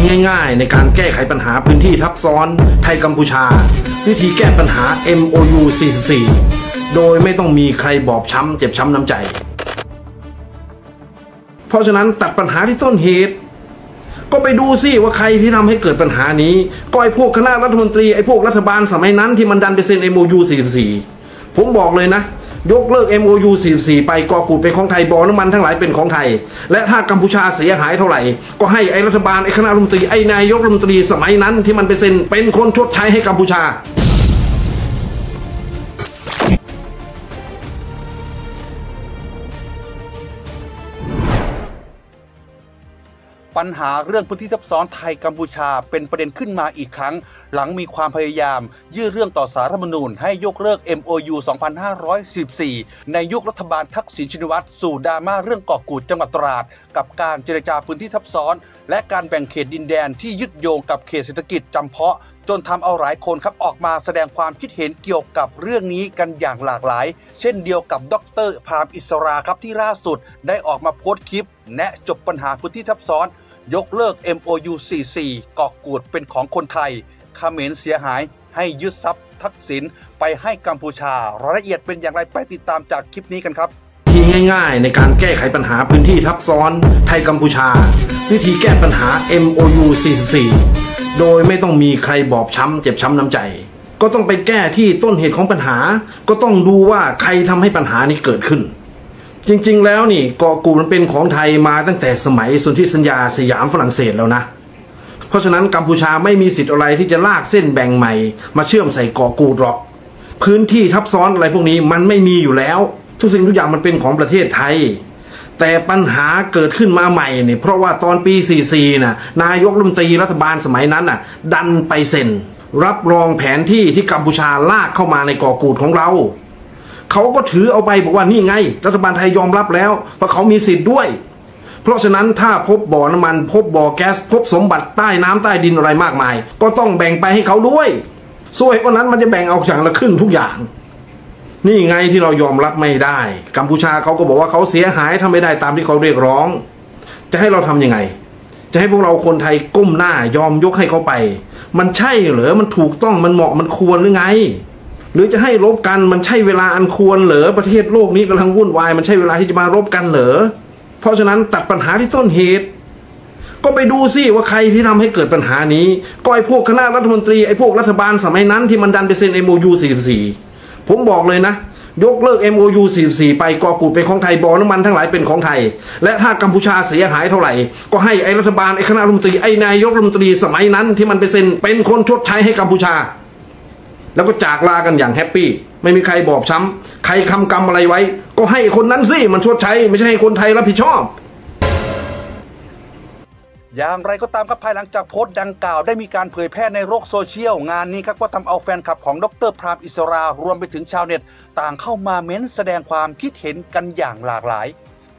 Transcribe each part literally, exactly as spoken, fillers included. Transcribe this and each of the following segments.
ง่ายๆในการแก้ไขปัญหาพื้นที่ทับซ้อนไทยกัมพูชาวิธีแก้ปัญหา เอ็ม โอ ยู สี่สิบสี่ โดยไม่ต้องมีใครบอบช้ำเจ็บช้ำน้ำใจเพราะฉะนั้นตัดปัญหาที่ต้นเหตุก็ไปดูซิว่าใครที่ทำให้เกิดปัญหานี้ก็ไอ้พวกคณะรัฐมนตรีไอ้พวกรัฐบาลสมัยนั้นที่มันดันไปเซ็น เอ็ม โอ ยู สี่สิบสี่ ผมบอกเลยนะยกเลิก เอ็ม โอ ยู สี่สิบสี่ ไปกอกูดเป็นของไทยบ่อน้ำมันทั้งหลายเป็นของไทยและถ้ากัมพูชาเสียหายเท่าไหร่ก็ให้ไอ้รัฐบาลไอ้คณะรัฐมนตรีไอ้นายกรัฐมนตรีสมัยนั้นที่มันไปเซ็นเป็นคนชดใช้ให้กัมพูชาปัญหาเรื่องพื้นที่ทับซ้อนไทยกัมพูชาเป็นประเด็นขึ้นมาอีกครั้งหลังมีความพยายามยื่นเรื่องต่อสารรัฐธรรมนูญให้ยกเลิก เอ็ม โอ ยู สองพันห้าร้อยสิบสี่ ในยุครัฐบาลทักษิณชินวัตรสู่ดราม่าเรื่องเกาะกูดจังหวัดตราดกับการเจรจาพื้นที่ทับซ้อนและการแบ่งเขตดินแดนที่ยึดโยงกับเขตเศรษฐกิจจำเพาะจนทำเอาหลายคนครับออกมาแสดงความคิดเห็นเกี่ยวกับเรื่องนี้กันอย่างหลากหลายเช่นเดียวกับดร.พราหมณ์อิสราครับที่ล่าสุดได้ออกมาโพสต์คลิปแนะจบปัญหาพื้นที่ทับซ้อนยกเลิก เอ็ม โอ ยู สี่สิบสี่ เกาะกูดเป็นของคนไทยเขมรเสียหายให้ยึดทรัพย์ทักษิณไปให้กัมพูชารายละเอียดเป็นอย่างไรไปติดตามจากคลิปนี้กันครับที่ง่ายๆในการแก้ไขปัญหาพื้นที่ทับซ้อนไทยกัมพูชาวิธีแก้ปัญหา เอ็ม โอ ยู สี่สิบสี่ โดยไม่ต้องมีใครบอบช้ำเจ็บช้ำน้ำใจก็ต้องไปแก้ที่ต้นเหตุของปัญหาก็ต้องดูว่าใครทำให้ปัญหานี้เกิดขึ้นจริงๆแล้วนี่เกาะกูดมันเป็นของไทยมาตั้งแต่สมัยสนธิสัญญาสยามฝรั่งเศสแล้วนะเพราะฉะนั้นกัมพูชาไม่มีสิทธิ์อะไรที่จะลากเส้นแบ่งใหม่มาเชื่อมใส่เกาะกูดหรอกพื้นที่ทับซ้อนอะไรพวกนี้มันไม่มีอยู่แล้วทุกสิ่งทุกอย่างมันเป็นของประเทศไทยแต่ปัญหาเกิดขึ้นมาใหม่เนี่ยเพราะว่าตอนปีสี่สิบสี่น่ะนายกรัฐมนตรีรัฐบาลสมัยนั้นน่ะดันไปเซ็นรับรองแผนที่ที่กัมพูชาลากเข้ามาในเกาะกูดของเราเขาก็ถือเอาไปบอกว่านี่ไงรัฐบาลไทยยอมรับแล้วเพราะเขามีสิทธิ์ด้วยเพราะฉะนั้นถ้าพบบ่อน้ำมันพบบ่อแก๊สพบสมบัติใต้น้ำใต้ดินอะไรมากมายก็ต้องแบ่งไปให้เขาด้วยส่วนคนนั้นมันจะแบ่งเอาอย่างละครึ่งทุกอย่างนี่ไงที่เรายอมรับไม่ได้กัมพูชาเขาก็บอกว่าเขาเสียหายทำไม่ได้ตามที่เขาเรียกร้องจะให้เราทำยังไงจะให้พวกเราคนไทยก้มหน้ายอมยกให้เขาไปมันใช่เหรอมันถูกต้องมันเหมาะมันควรหรือไงหรือจะให้รบกันมันใช่เวลาอันควรเหรอประเทศโลกนี้กำลังวุ่นวายมันใช่เวลาที่จะมารบกันเหรอเพราะฉะนั้นตัดปัญหาที่ต้นเหตุก็ไปดูซิว่าใครที่ทำให้เกิดปัญหานี้ก็ไอ้พวกคณะรัฐมนตรีไอ้พวกรัฐบาลสมัยนั้นที่มันดันไปเซ็น เอ็ม โอ ยู สี่สิบสี่ ผมบอกเลยนะยกเลิก เอ็ม โอ ยู สี่สิบสี่ ไปกอกูดเป็นของไทยบ่อน้ำมันทั้งหลายเป็นของไทยและถ้ากัมพูชาเสียหายเท่าไหร่ก็ให้ไอ้รัฐบาลไอ้คณะรัฐมนตรีไอ้นายกรัฐมนตรีสมัยนั้นที่มันไปเซ็นเป็นคนชดใช้ให้กัมพูชาแล้วก็จากลากันอย่างแฮปปี้ไม่มีใครบอบช้ำใครทำกรรมอะไรไว้ก็ให้คนนั้นสิมันชดใช้ไม่ใช่ให้คนไทยรับผิดชอบอย่างไรก็ตามครับภายหลังจากโพสต์ดังกล่าวได้มีการเผยแพร่ในโลกโซเชียลงานนี้ครับก็ทำเอาแฟนคลับของดร.พราหมณ์อิสรารวมไปถึงชาวเน็ตต่างเข้ามาเม้นแสดงความคิดเห็นกันอย่างหลากหลาย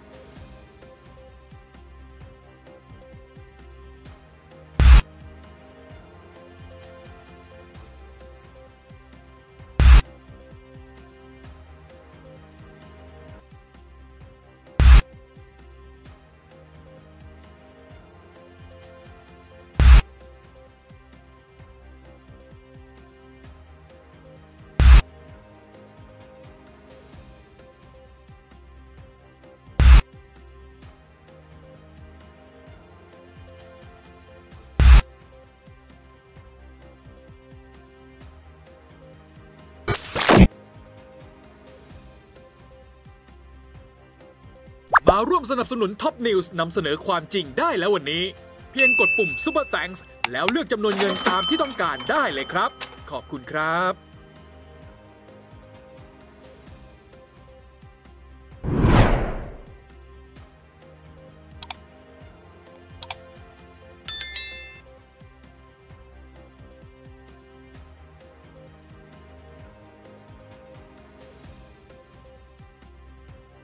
มาร่วมสนับสนุนท็อปนิวส์นำเสนอความจริงได้แล้ววันนี้เพียงกดปุ่ม Super Thanks แล้วเลือกจำนวนเงินตามที่ต้องการได้เลยครับขอบคุณครับ